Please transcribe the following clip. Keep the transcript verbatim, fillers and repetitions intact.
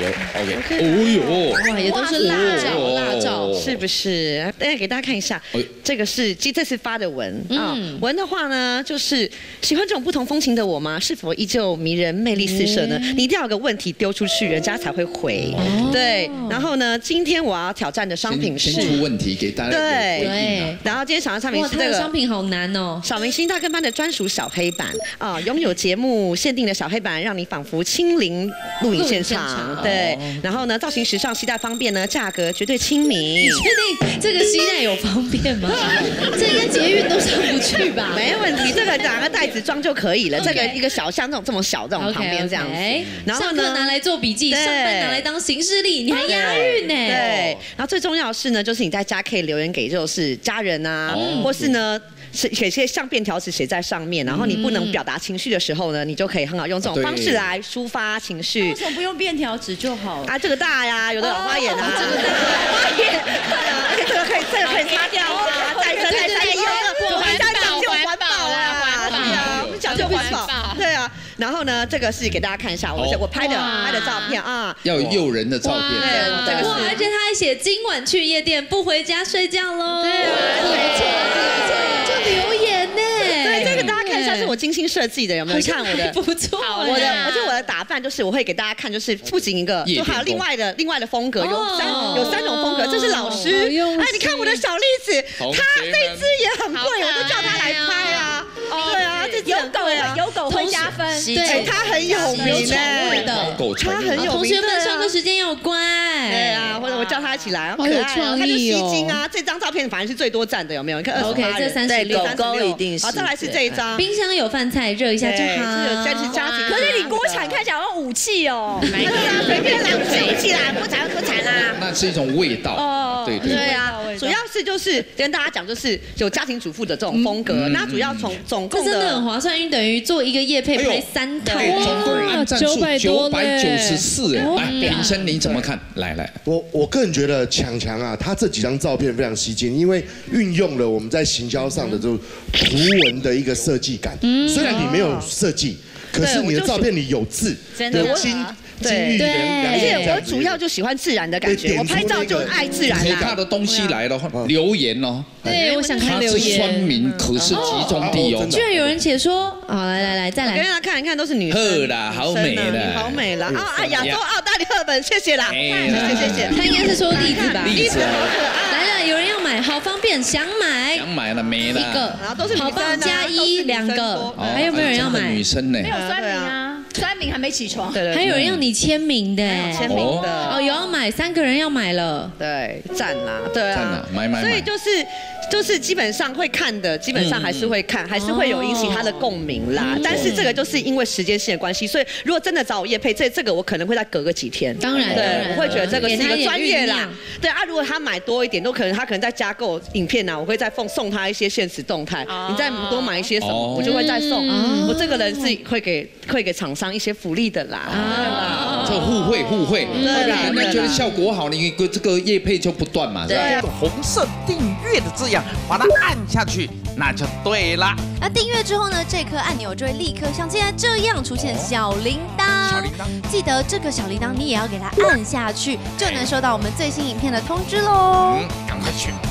有 OK， 哦哟，哇，也都是辣照，辣照， 是不是？等下给大家看一下，这个是其实这次发的文啊。文的话呢，就是喜欢这种不同风情的我吗？是否依旧迷人、魅力四射呢？你一定要有个问题丢出去，人家才会回。对，然后呢，今天我要挑战的商品是先出问题给大家。 对对。然后今天想要商品是这个商品好难哦。 小明星大跟班的专属小黑板啊，拥有节目限定的小黑板，让你仿佛亲临录影现场。对，然后呢，造型时尚，携带方便呢，价格绝对亲民。 你确定这个携带有方便吗？这应该捷运都上不去吧？ 没问题，这个拿个袋子装就可以了。这个一个小像这种这么小这种旁边这样子。 然后呢，拿来做笔记，上班拿来当行事历，你还押韵呢。 对，然后最重要的是呢，就是你在家可以留言给就是家人啊，或是呢。是写些像便条纸写在上面，然后你不能表达情绪的时候呢，你就可以很好用这种方式来抒发情绪。 为什么不用便条纸就好？ 啊，这个大呀，有的老花眼啊，这个大花眼，而且这个可以，这个可以擦掉啊，再生再生用的，我们家讲究环保啊，对啊，我们讲究环保，对啊。然后呢，这个是给大家看一下我我拍的拍的照片啊， 要有诱人的照片。 对，这个是， 而且他还写今晚去夜店，不回家睡觉喽。 对啊，没错，没错。 留言呢？ 对，这个大家看一下，是我精心设计的，有没有？你看我的， 不错， 我的，而且我的打扮就是我会给大家看，就是不仅一个，就还有另外的另外的风格，有三有三种风格。这是老师，哎，你看我的小栗子，他这支也很贵，我就叫他来拍啊。对啊，这有狗有狗会加分， 对，他很有名的，他很有名。 同学们上课时间要乖。 对啊，或者我叫他一起来， 好有创意哦。 他就吸睛啊，这张照片反而是最多赞的，有没有？你看 ，OK， 这三十六， 狗狗一定是。好，再来是这一张， 冰箱有饭菜，热一下就好。 这是家庭， 可是你锅铲看起来像武器哦。 对啊，随便啦，不是武器啦，不铲不铲啦。 那是一种味道。哦，对对对啊，主要是就是跟大家讲，就是有家庭主妇的这种风格。那主要从总共这真的很划算，因为等于做一个业配拍三套， 总共按赞数九百九十四哎。来，平生你怎么看？来来， 我我个人觉得强强啊，他这几张照片非常吸睛，因为运用了我们在行销上的这种图文的一个设计感。虽然你没有设计，可是你的照片里有字，有金。金玉良良， 而且我主要就喜欢自然的感觉，我拍照就爱自然啦。 可怕的东西来了，留言哦。 对，我想看留言。 他是酸民，可是集中地哦。 居然有人写说，好，来来来，再来。 给大家看一看，都是女生。 呵啦，好美的， 好美啦！啊啊，亚洲澳大利赫本，谢谢啦，谢谢谢谢。 他应该是说栗子吧？ 栗子来了，有人要买，好方便，想买。 想买了没了？ 一个， 然后都是好棒加一两个，还有没有人要买？ 女生呢？ 没有酸民啊，酸民还没起床。 对对。 还有人要你签名的， 签名的。 哦，有要买，三个人要买了。 对，赞啦，对啊。 赞啦，买买买。 所以就是。就是基本上会看的，基本上还是会看，还是会有引起他的共鸣啦。但是这个就是因为时间性的关系，所以如果真的找我业配，这这个我可能会再隔个几天。 当然， 对，我会觉得这个是一个专业啦。对啊，如果他买多一点，都可能他可能再加购影片啊，我会再送送他一些现实动态。你再多买一些什么，我就会再送。我这个人是会给会给厂商一些福利的啦。 这互惠互惠， 对啦， 那觉得效果好，你这个业配就不断嘛，是吧？ 红色订阅的字样，把它按下去，那就对了。 那订阅之后呢，这颗按钮就会立刻像现在这样出现小铃铛。小铃铛，记得这个小铃铛你也要给它按下去，就能收到我们最新影片的通知喽。 嗯，赶快去。